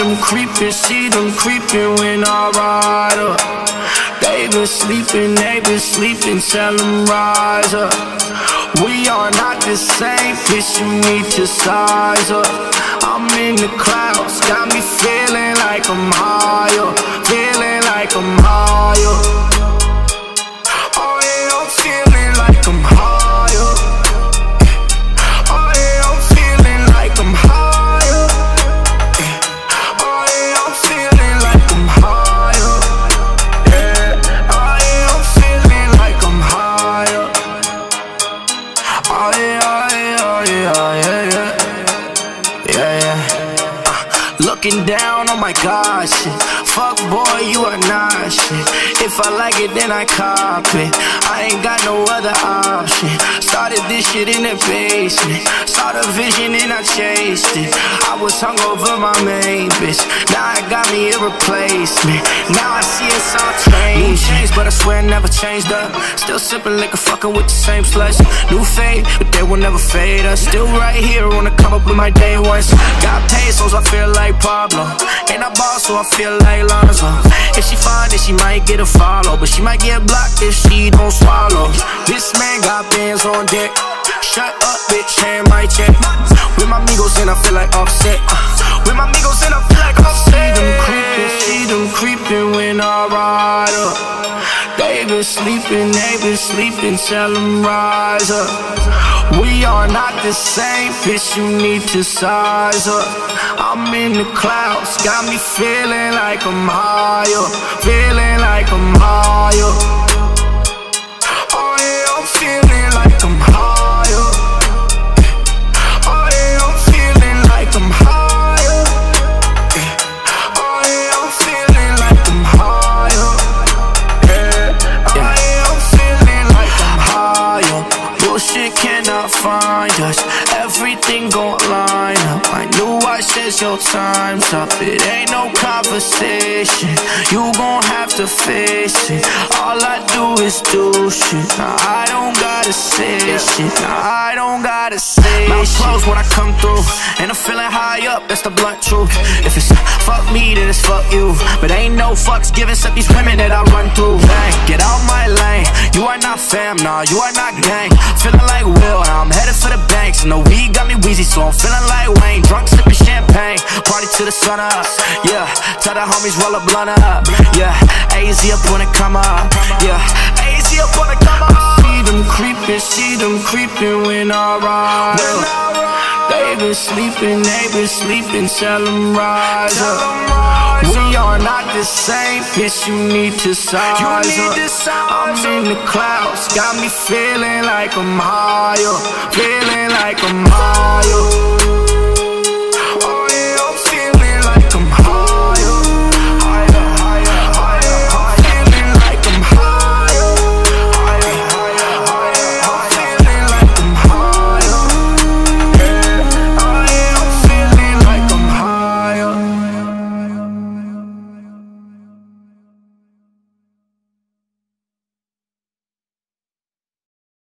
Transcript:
them creeping, see them creeping when I ride up. They been sleeping, tell them rise up. We are not the same, bitch, you need to size up. I'm in the clouds, got me feeling like I'm higher, feeling like I'm higher. Oh yeah, I'm feeling like I'm higher. Oh yeah, I'm feeling like I'm higher. Oh yeah, I'm feeling like I'm higher. Yeah, oh yeah, I'm feeling like I'm higher. Oh yeah, oh yeah, oh yeah, oh yeah, yeah, yeah. Looking down, oh my God, shit. Fuck boy, you are not shit. If I like it, then I cop it. I ain't got no other option. Started this shit in the basement. Saw the vision and I chased it. I was hungover my main bitch. Now I got me a replacement. Now I see it's all changed. Changed, but I swear I never changed up. Still sipping liquor, fucking with the same slush. New fade, but they will never fade us. Still right here, wanna come up with my day ones. Got pesos, I feel like Pablo. Ain't I boss, so I feel like Lonzo. If she find it, she might get a follow, but she might get blocked if she don't swallow. This man got bands on deck. Shut up, bitch, hand my check. With my amigos and I feel like Offset. With my amigos and I feel like Offset. See them creeping when I ride up. They been sleeping, tell them rise up. We are not the same, bitch, you need to size up. I'm in the clouds, got me feeling like I'm higher, feeling like I'm higher. Oh yeah, I'm feeling like I'm higher. Oh yeah, I'm feeling like I'm higher. Oh yeah, I'm feeling like I'm higher. Yeah, oh yeah, I'm feeling like I'm higher. Bullshit cannot find us, everything gon' line up. I knew I said your time's up. It ain't no conversation, you gon' have to face it. All I do is do shit. Now I don't gotta say shit. Now I don't gotta say mouth closed when I come through, and I'm feeling high up, that's the blunt truth. If it's fuck me, then it's fuck you. But ain't no fucks given except these women that I run through. Bang, get out my lane. You are not fam, nah, you are not gang. Feeling like Will, now I'm headed for the banks. And the weed got me wheezy, so I'm feeling like Wayne. Drunk, sipping champagne, party till the sun up. Yeah, tell the homies roll a blunt up. Yeah, AZ up when it come up. Yeah, AZ up when it come up. See them creeping when I ride up. They been sleeping, tell them rise up. We are not the same, bitch, you need to size up. I'm in the clouds, got me feeling like I'm higher, feeling like I'm higher.